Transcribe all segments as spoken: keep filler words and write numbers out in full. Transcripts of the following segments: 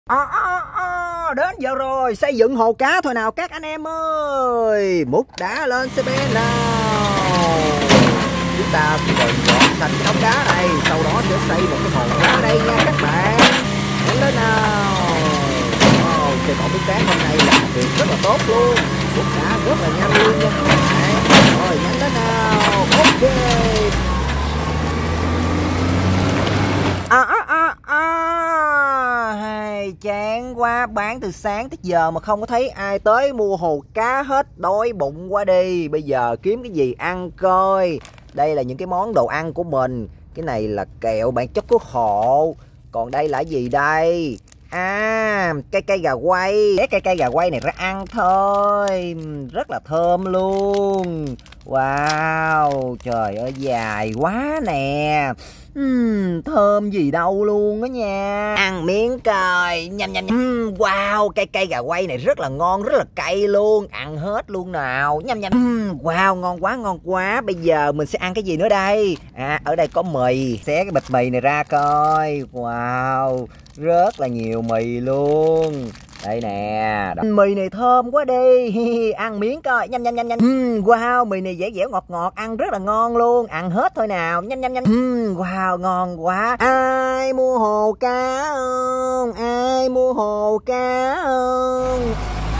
À, à, à, đến giờ rồi, xây dựng hồ cá thôi nào các anh em ơi. Múc đá lên xe bên nào. Chúng ta cần dọn sạch cái đống đá này, sau đó sẽ xây một cái hồ cá đây nha các bạn. Nhanh lên nào. Oh, chơi cỏ múc cát hôm nay làm việc rất là tốt luôn. Múc đá rất là nhanh luôn nha các bạn. Rồi nhanh lên nào. Ok. À, à, à, à. Hay, chán quá, bán từ sáng tới giờ mà không có thấy ai tới mua hồ cá hết, đói bụng quá đi. Bây giờ kiếm cái gì ăn coi. Đây là những cái món đồ ăn của mình. Cái này là kẹo bản chất của hộ. Còn đây là gì đây? À, cây cây gà quay. Cái cây cây gà quay này ra ăn thôi. Rất là thơm luôn. Wow, trời ơi dài quá nè. Uhm, thơm gì đâu luôn đó nha. Ăn miếng coi. Nhâm nhâm nhâm. Uhm, wow, cây cây gà quay này rất là ngon, rất là cay luôn. Ăn hết luôn nào. Nhâm nhâm. Uhm, wow, ngon quá, ngon quá. Bây giờ mình sẽ ăn cái gì nữa đây? À, ở đây có mì. Xé cái bịch mì này ra coi. Wow, rất là nhiều mì luôn. Đây nè, đó. Mì này thơm quá đi. Ăn miếng coi. Nhanh nhanh nhanh nhanh. Uhm, wow, mì này dẻo dẻo ngọt ngọt, ăn rất là ngon luôn. Ăn hết thôi nào. Nhanh nhanh nhanh. Uhm, wow, ngon quá. Ai mua hồ cá không? Ai mua hồ cá không?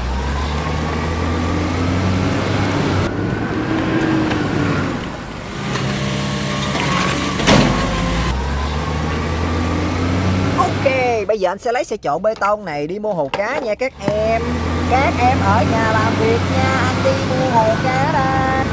Ok, bây giờ anh sẽ lấy xe trộn bê tông này đi mua hồ cá nha các em. Các em ở nhà làm việc nha, anh đi mua hồ cá đây.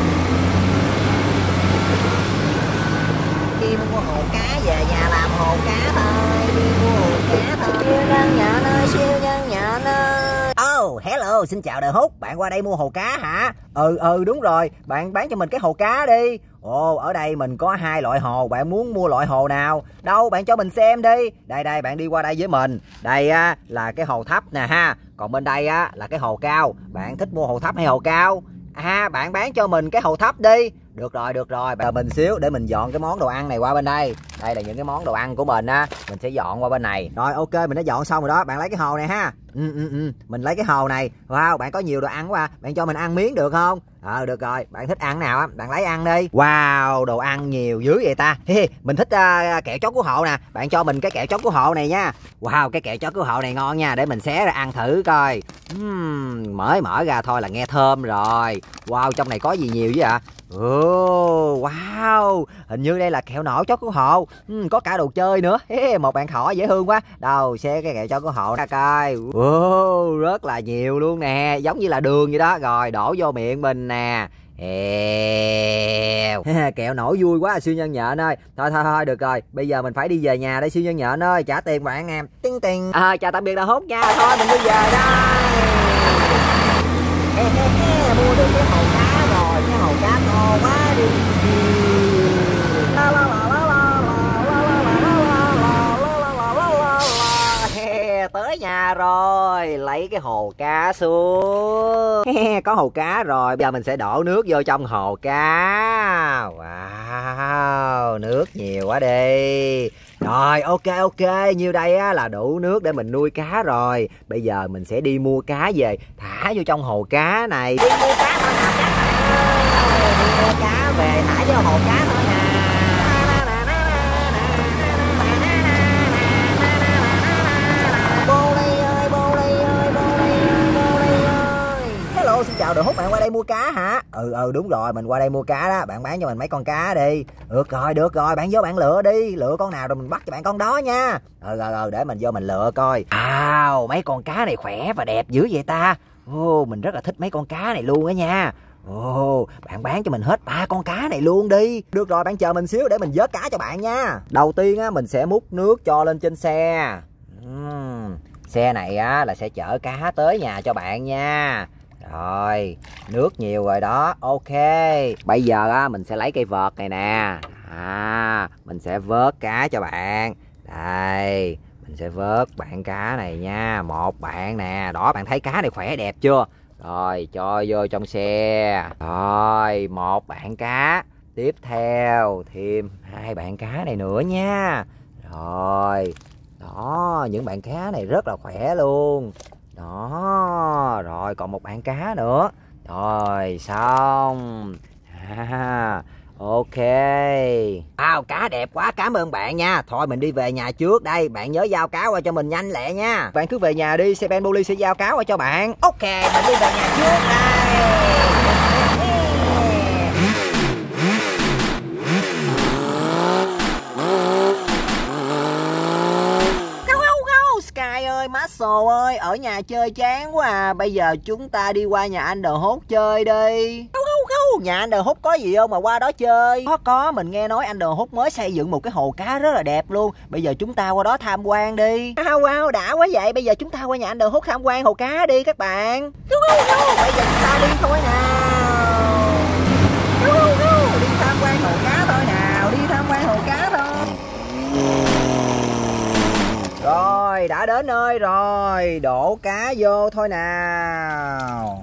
Đi mua hồ cá, về nhà làm hồ cá thôi. Đi mua hồ cá thôi. Siêu nhân nhện ơi, siêu nhân nhện ơi. Oh, hello, xin chào đời Hút. Bạn qua đây mua hồ cá hả? Ừ, ừ, đúng rồi. Bạn bán cho mình cái hồ cá đi. Ồ, ở đây mình có hai loại hồ. Bạn muốn mua loại hồ nào? Đâu, bạn cho mình xem đi. Đây, đây, bạn đi qua đây với mình. Đây á, là cái hồ thấp nè ha. Còn bên đây á, là cái hồ cao. Bạn thích mua hồ thấp hay hồ cao? À, bạn bán cho mình cái hồ thấp đi. Được rồi, được rồi. Chờ mình xíu để mình dọn cái món đồ ăn này qua bên đây. Đây là những cái món đồ ăn của mình á. Mình sẽ dọn qua bên này. Rồi, ok, mình đã dọn xong rồi đó. Bạn lấy cái hồ này ha. Ừ, ừ, ừ. Mình lấy cái hồ này. Wow, bạn có nhiều đồ ăn quá à. Bạn cho mình ăn miếng được không? Ờ, được rồi. Bạn thích ăn nào á? Bạn lấy ăn đi. Wow, đồ ăn nhiều dữ vậy ta. Hi, mình thích uh, kẹo chó cứu hộ nè. Bạn cho mình cái kẹo chó cứu hộ này nha. Wow, cái kẹo chó cứu hộ này ngon nha. Để mình xé ra ăn thử coi. uhm, Mới mở ra thôi là nghe thơm rồi. Wow, trong này có gì nhiều vậy ạ? Oh, wow, hình như đây là kẹo nổ chó cứu hộ. uhm, Có cả đồ chơi nữa. Một bạn thỏ dễ thương quá. Đâu, xé cái kẹo chó cứu hộ ra coi. Oh, rất là nhiều luôn nè. Giống như là đường vậy đó. Rồi, đổ vô miệng mình nè. Eo. Kẹo nổi vui quá siêu nhân nhện ơi. Thôi thôi thôi được rồi. Bây giờ mình phải đi về nhà đây siêu nhân nhện ơi. Trả tiền bạn em. Tiếng tiền. À, chào tạm biệt đã Hút nha. Thôi mình đi về đây. Ê, ê, ê, mua được cái hồ cá rồi. Cái hồ cá to quá đi. La la la la la la la la la la la. Tới nhà rồi. Lấy cái hồ cá xuống. Có hồ cá rồi. Bây giờ mình sẽ đổ nước vô trong hồ cá. Wow, nước nhiều quá đi. Rồi, ok ok, nhiêu đây á là đủ nước để mình nuôi cá rồi. Bây giờ mình sẽ đi mua cá về thả vô trong hồ cá này. Đi mua cá thôi nào các bạn. Đi mua cá về thả vô hồ cá thôi nè. Xin chào, được Hút, bạn qua đây mua cá hả? Ừ ừ đúng rồi, mình qua đây mua cá đó. Bạn bán cho mình mấy con cá đi. Được rồi, được rồi, bạn vô bạn lựa đi. Lựa con nào rồi mình bắt cho bạn con đó nha. Ừ rồi, rồi để mình vô mình lựa coi. Wow, mấy con cá này khỏe và đẹp dữ vậy ta. Ồ, mình rất là thích mấy con cá này luôn á nha. Ồ, bạn bán cho mình hết ba con cá này luôn đi. Được rồi, bạn chờ mình xíu để mình vớt cá cho bạn nha. Đầu tiên á, mình sẽ múc nước cho lên trên xe. uhm, Xe này á là sẽ chở cá tới nhà cho bạn nha. Rồi, nước nhiều rồi đó. Ok, bây giờ á, mình sẽ lấy cây vợt này nè. À, mình sẽ vớt cá cho bạn. Đây, mình sẽ vớt bạn cá này nha. Một bạn nè. Đó, bạn thấy cá này khỏe đẹp chưa? Rồi, cho vô trong xe. Rồi, một bạn cá. Tiếp theo, thêm hai bạn cá này nữa nha. Rồi, Đó, những bạn cá này rất là khỏe luôn. Đó, rồi còn một bạn cá nữa. Rồi, xong. À, ok. Wow, cá đẹp quá, cảm ơn bạn nha. Thôi mình đi về nhà trước đây. Bạn nhớ giao cá qua cho mình nhanh lẹ nha. Bạn cứ về nhà đi, Seven Bully sẽ giao cá qua cho bạn. Ok, mình đi về nhà trước đây. Sky ơi, Muscle ơi, ở nhà chơi chán quá à. Bây giờ chúng ta đi qua nhà anh The Host chơi đi. Nhà anh The Host có gì không mà qua đó chơi? Có có, mình nghe nói anh The Host mới xây dựng một cái hồ cá rất là đẹp luôn. Bây giờ chúng ta qua đó tham quan đi. Wow, wow, đã quá vậy. Bây giờ chúng ta qua nhà anh The Host tham quan hồ cá đi các bạn. Bây giờ chúng ta đi thôi nào. Đi tham quan hồ cá thôi nào. Đi tham quan hồ cá thôi. Rồi, đã đến nơi rồi. Đổ cá vô thôi nào.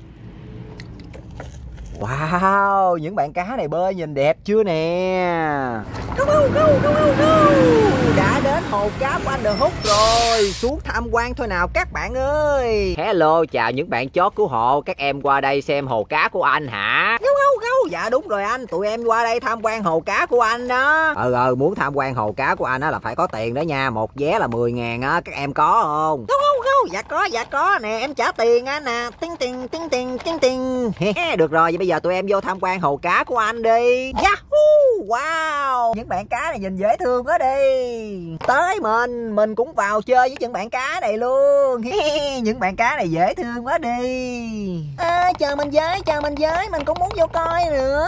Wow, những bạn cá này bơi nhìn đẹp chưa nè. Go, go, go, go, go. Đã đến hồ cá của anh The Host rồi. Xuống tham quan thôi nào các bạn ơi. Hello, chào những bạn chó cứu hộ. Các em qua đây xem hồ cá của anh hả? Go, go, go. Dạ đúng rồi anh. Tụi em qua đây tham quan hồ cá của anh đó. Ừ, ừ, muốn tham quan hồ cá của anh á là phải có tiền đó nha. Một vé là mười ngàn á. Các em có không? Go, go, go. Dạ có, dạ có nè. Em trả tiền á nè. Tinh tiền, tinh tiền, tinh tiền. Được rồi, vậy bây giờ tụi em vô tham quan hồ cá của anh đi. Yahoo! Wow! Những bạn cá này nhìn dễ thương quá đi. Tới mình, mình cũng vào chơi với những bạn cá này luôn. Những bạn cá này dễ thương quá đi. À, chờ mình với, chờ mình với, mình cũng muốn vô coi nữa.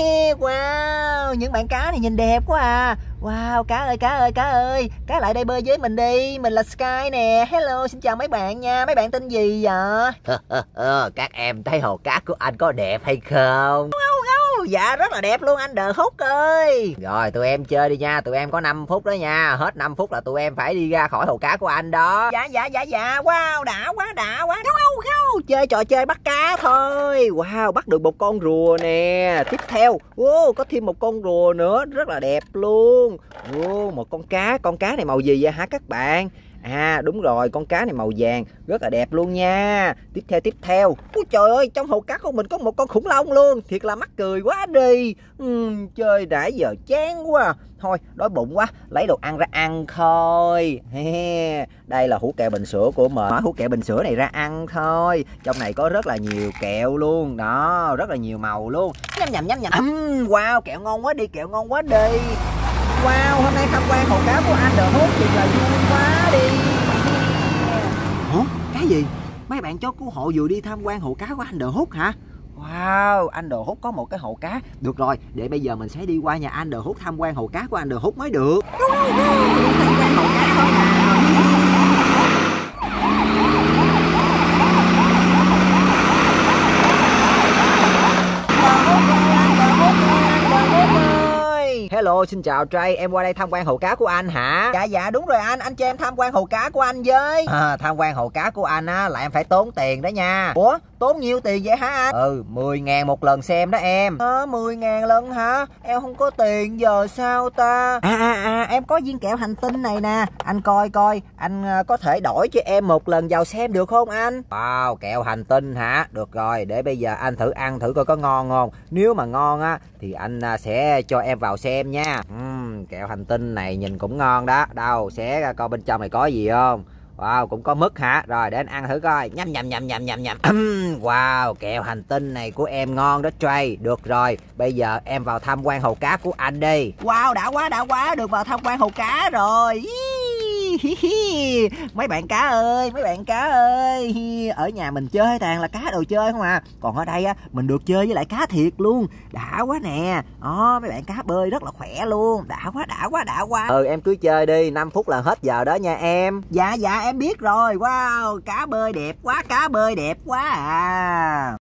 Wow! Những bạn cá này nhìn đẹp quá à. Wow, cá ơi, cá ơi, cá ơi. Cá lại đây bơi với mình đi. Mình là Sky nè. Hello, xin chào mấy bạn nha. Mấy bạn tên gì vậy? Các em thấy hồ cá của anh có đẹp hay không? Dạ rất là đẹp luôn anh The Host ơi. Rồi tụi em chơi đi nha. Tụi em có năm phút đó nha. Hết năm phút là tụi em phải đi ra khỏi hồ cá của anh đó. Dạ dạ dạ dạ. Wow, đã quá đã quá. Go, go. Chơi trò chơi bắt cá thôi. Wow, bắt được một con rùa nè. Tiếp theo, wow, có thêm một con rùa nữa. Rất là đẹp luôn. Wow, một con cá. Con cá này màu gì vậy hả các bạn? À đúng rồi, con cá này màu vàng rất là đẹp luôn nha. Tiếp theo tiếp theo. Ôi trời ơi, trong hồ cá của mình có một con khủng long luôn. Thiệt là mắc cười quá đi. uhm, Chơi nãy giờ chán quá. Thôi đói bụng quá, lấy đồ ăn ra ăn thôi. Đây là hũ kẹo bình sữa của mình. Mở hũ kẹo bình sữa này ra ăn thôi. Trong này có rất là nhiều kẹo luôn. Đó, rất là nhiều màu luôn. Nhâm nhầm nhâm nhầm. uhm, Wow, kẹo ngon quá đi, kẹo ngon quá đi. Wow, hôm nay tham quan hồ cá của anh The Host thì là vui quá đi. Hả? Cái gì? Mấy bạn chó cứu hộ vừa đi tham quan hồ cá của anh The Host hả? Wow, anh The Host có một cái hồ cá. Được rồi, để bây giờ mình sẽ đi qua nhà anh The Host tham quan hồ cá của anh The Host mới được. Tham quan hồ cá thôi nào. Hello, xin chào Trey, em qua đây tham quan hồ cá của anh hả? Dạ dạ đúng rồi anh, anh cho em tham quan hồ cá của anh với. À, tham quan hồ cá của anh á là em phải tốn tiền đó nha. Ủa, tốn nhiêu tiền vậy hả anh? Ừ, mười ngàn một lần xem đó em. Ờ, mười ngàn lần hả? Em không có tiền giờ sao ta? À à à, em có viên kẹo hành tinh này nè. Anh coi coi, anh có thể đổi cho em một lần vào xem được không anh? Wow, kẹo hành tinh hả? Được rồi, để bây giờ anh thử ăn thử coi có ngon không. Nếu mà ngon á thì anh sẽ cho em vào xem nha. uhm, Kẹo hành tinh này nhìn cũng ngon đó. Đâu, xé ra coi bên trong này có gì không. Wow, cũng có mứt hả? Rồi để anh ăn thử coi. Nhâm nhâm nhâm nhâm nhâm nhâm. Wow, kẹo hành tinh này của em ngon đó Trey. Được rồi, bây giờ em vào tham quan hồ cá của anh đi. Wow, đã quá đã quá, được vào tham quan hồ cá rồi. Mấy bạn cá ơi, mấy bạn cá ơi, ở nhà mình chơi toàn là cá đồ chơi không à. Còn ở đây á, mình được chơi với lại cá thiệt luôn. Đã quá nè. Đó, mấy bạn cá bơi rất là khỏe luôn. Đã quá, đã quá, đã quá. Ừ, em cứ chơi đi, năm phút là hết giờ đó nha em. Dạ, dạ, em biết rồi. Wow, cá bơi đẹp quá, cá bơi đẹp quá à.